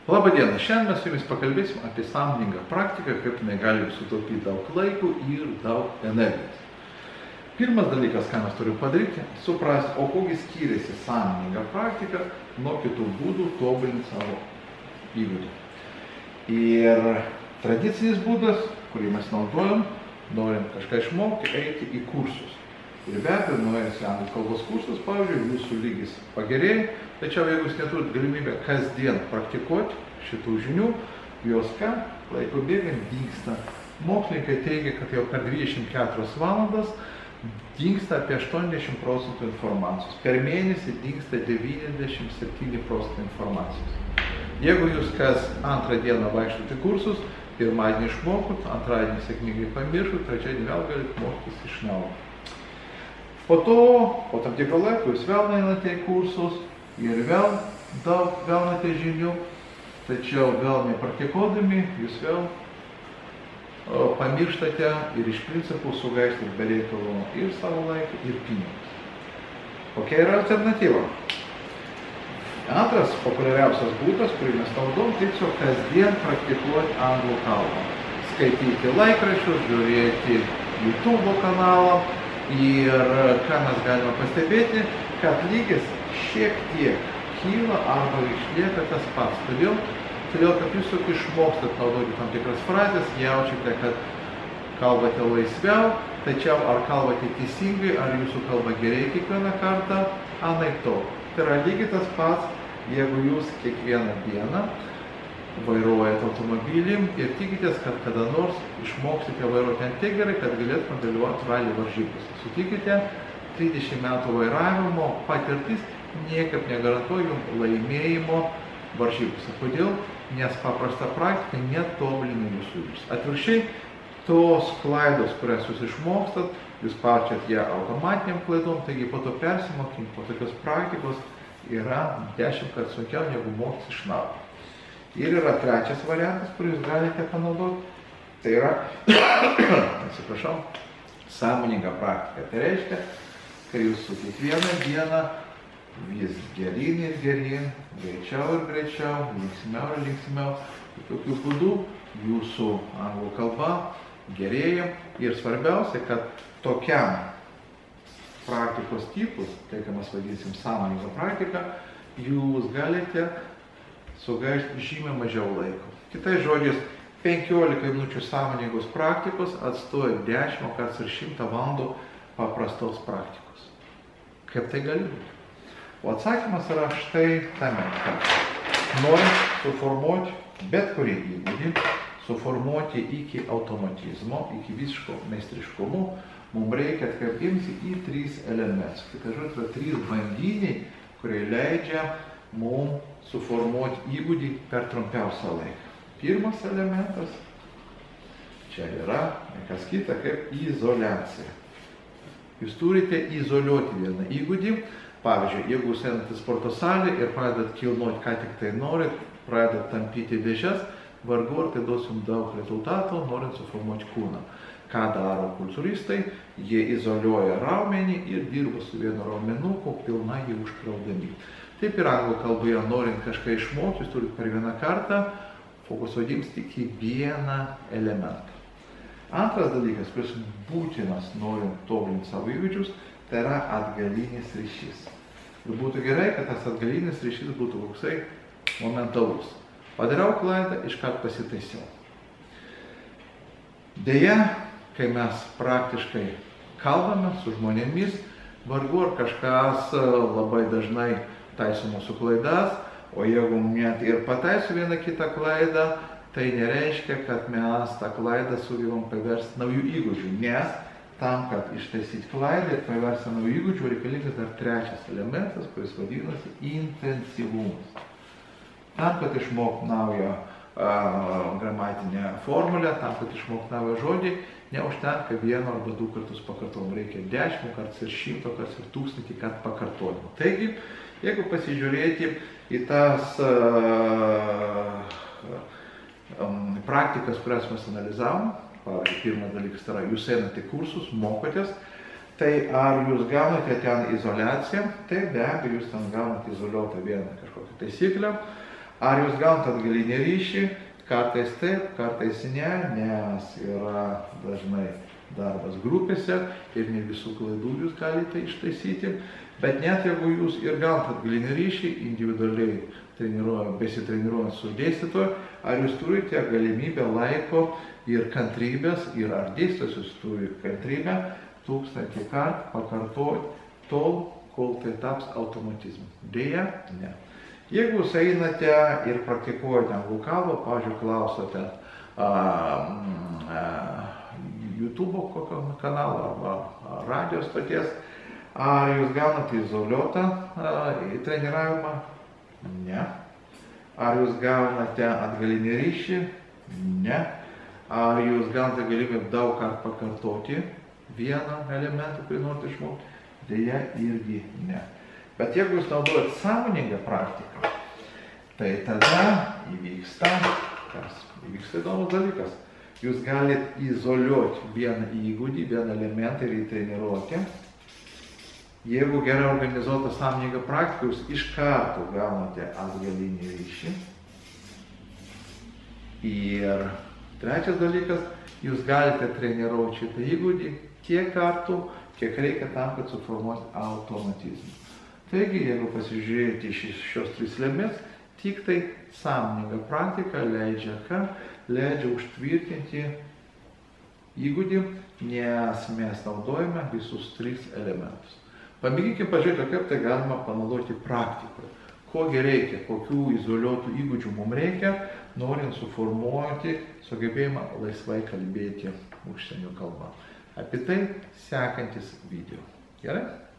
Labą dieną, šiandien mes su jumis pakalbėsim apie sąmoningą praktiką, kaip jinai gali sutaupyti daug laiko ir daug energijos. Pirmas dalykas, ką mes turime padaryti, suprasti, o kogi skiriasi sąmoninga praktika nuo kitų būdų tobulinti savo įgūdį. Ir tradicinis būdas, kurį mes naudojam, norint kažką išmokti, eiti į kursus. Ir be abejo, nuėjus į anglų kalbos kursus, pavyzdžiui, jūsų lygis pagerėja, tačiau jeigu jūs neturite galimybę kasdien praktikuoti šitų žinių, jos ką, laiko bėgant dingsta. Mokslininkai teigia, kad jau per 24 valandas dingsta apie 80% informacijos. Per mėnesį dingsta 97% informacijos. Jeigu jūs kas antrą dieną vaikštote kursus, pirmadienį išmokot, antradienį sėkmingai pamiršot, trečiadienį vėl galite mokytis iš naujo. Po to, po tam tikro laiko, jūs vėl einate į kursus ir vėl daug gaunate žinių, tačiau vėl nepraktikuodami, jūs vėl pamirštate ir iš principų sugaištate be reikalo ir savo laiką, ir pinigus. Kokia yra alternatyva? Antras populiariausias būdas, kurį mes naudojam, tiesiog kasdien praktikuoti anglų kalbą. Skaityti laikraščius, žiūrėti YouTube kanalą. Ir ką mes galime pastebėti, kad lygis šiek tiek kyla arba išlieka tas pats. Todėl, kad jūs tik išmokstate naudoti tam tikras frazes, jaučiate, kad kalbate laisviau, tačiau ar kalbate teisingai, ar jūsų kalba gerėja kiekvieną kartą, anaiptol. Tai yra lygiai tas pats, jeigu jūs kiekvieną dieną vairuojate automobilį ir tikitės, kad kada nors išmoksite vairuoti ant tiek gerai, kad galėtumėte dalyvauti ralio varžybose. Sutikite, 30 metų vairavimo patirtis niekaip negarantuoja jums laimėjimo varžybose. Kodėl? Nes paprasta praktika netobulina jūsų įgūdžius. Atvirkščiai, tos klaidos, kurias jūs išmokstat, jūs pačiat ją automatiniam klaidom, taigi po to persimokyti, po tokios praktikos yra 10 kartų sunkiau negu mokytis iš naujo. Ir yra trečias variantas, kurį jūs galite panaudoti. Tai yra, atsiprašau, sąmoninga praktika. Tai reiškia, kad jūs su kiekvieną dieną vis geryn ir geryn, greičiau ir greičiau, linksmiau ir linksmiau. Tokiu būdu jūsų anglų kalba gerėja. Ir svarbiausia, kad tokiam praktikos tipus, tai ką mes vadinsim sąmoninga praktika, jūs galite sugaišti žymiai mažiau laiko. Kitais žodžiais, 15 minučių sąmoningos praktikos atstoja 10 kartų ir 100 valandų paprastos praktikos. Kaip tai gali būti? O atsakymas yra štai tame, kad norint suformuoti bet kurį įgūdį, suformuoti iki automatizmo, iki visiško meistriškumo, mums reikia atkreipdėmėsi į 3 elementus. Kitais žodžiais, yra 3 bandiniai, kurie leidžia mums suformuoti įgūdį per trumpiausią laiką. Pirmas elementas čia yra nekas kita kaip izoliacija. Jūs turite izoliuoti vieną įgūdį. Pavyzdžiui, jeigu jūs einate į sporto salę ir pradedat kilnoti, ką tik tai norit, pradedat tampyti dėžes, vargu ar tai duos jums daug rezultatų, norint suformuoti kūną. Ką daro kultūristai? Jie izoliuoja raumenį ir dirba su vienu raumenuku, pilnai jį užkraudami. Taip ir anglų kalboje, norint kažką išmokti, jūs turite per vieną kartą fokusuodėms tik į vieną elementą. Antras dalykas, kuris būtinas norint tobulinti savo įgūdžius, tai yra atgalinis ryšys. Ir būtų gerai, kad tas atgalinis ryšys būtų koksai momentalus. Padariau klaidą, iškart pasitaisiau. Deja, kai mes praktiškai kalbame su žmonėmis, vargu ar kažkas labai dažnai taiso mūsų klaidas, o jeigu net ir pataiso vieną kitą klaidą, tai nereiškia, kad mes tą klaidą sugebam paversti naujų įgūdžių, nes tam, kad ištaisyti klaidą ir paversti naujų įgūdžių, reikalingas dar trečias elementas, kuris vadinasi intensyvumas. Tam, kad išmokti naują gramatinę formulę, tam, kad išmokti naują žodį, neužtenka 1 arba 2 kartus pakartojimo, reikia 10 kartų ir 100 kartų ir 1000 kartų pakartojimo. Taigi, jeigu pasižiūrėti į tas praktikas, kurias mes analizavom, pavyzdžiui, pirmas dalykas yra, jūs einate kursus, mokotės, tai ar jūs gaunate ten izoliaciją? Tai be abejo, jūs ten gaunate izoliuotą vieną kažkokią taisyklę, Ar jūs gaunat atgalinį ryšį? Kartais taip, kartais ne, nes yra dažnai darbas grupėse ir ne visų klaidų jūs galite ištaisyti. Bet net jeigu jūs ir gaunat atgalinį ryšį, individualiai besitreniruojant su dėstytoju, ar jūs turite galimybę laiko ir kantrybės, ir ar dėstytojas turi kantrybę 1000 kartų pakartoti tol, kol tai taps automatizmu. Deja, ne. Jeigu jūs einate ir praktikuojate anglų kalbą, pavyzdžiui, klausote YouTube kokio kanalo arba radio stoties, ar jūs gaunate izoliuotą treniravimą? Ne. Ar jūs gaunate atgalinį ryšį? Ne. Ar jūs gaunate galimybę daug kartų pakartoti vieną elementą, kurį norite išmokti? Deja, irgi ne. Bet jeigu jūs naudojat sąmoningą praktiką, tai tada įvyksta įdomus dalykas. Jūs galite izoliuoti vieną įgūdį, vieną elementą ir įtreniruoti. Jeigu gerai organizuota sąmoninga praktika, jūs iš karto gaunate atgalinį ryšį. Ir trečias dalykas, jūs galite treniruoti šitą įgūdį tiek kartų, kiek reikia tam, kad suformuoti automatizmą. Taigi, jeigu pasižiūrėti šios 3 elements, tik tai sąmoninga praktika leidžia ką? Leidžia užtvirtinti įgūdį, nes mes naudojame visus 3 elementus. Pamėginkime pažiūrėti, kaip tai galima panaudoti praktikoje. Kogi reikia, kokių izoliuotų įgūdžių mums reikia, norint suformuoti sugebėjimą laisvai kalbėti užsienio kalbą. Apie tai sekantis video. Gerai?